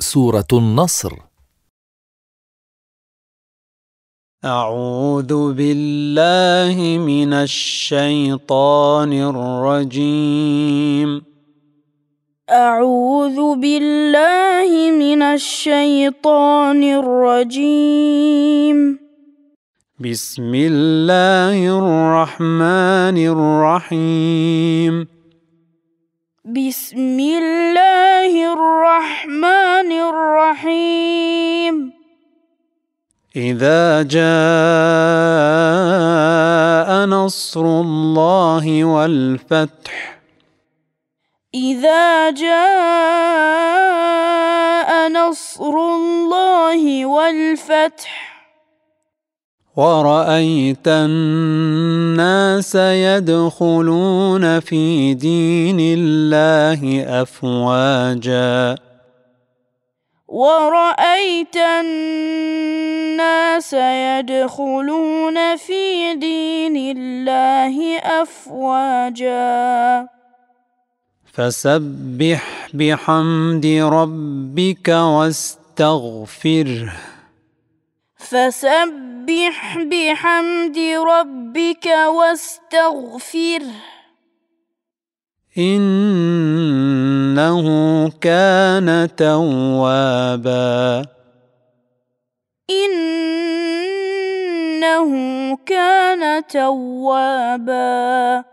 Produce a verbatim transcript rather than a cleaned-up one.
سورة النصر. أعوذ بالله من الشيطان الرجيم. أعوذ بالله من الشيطان الرجيم. بسم الله الرحمن الرحيم. بسم الله الرحمن الرحيم. إذا جاء نصر الله والفتح. إذا جاء نصر الله والفتح. ورأيت الناس يدخلون في دين الله أفواجا. ورأيت الناس يدخلون في دين الله أفواجا. فسبح بحمد ربك واستغفره. فسبح بحمد ربك واستغفره. إنه كان توابا. إنه كان توابا.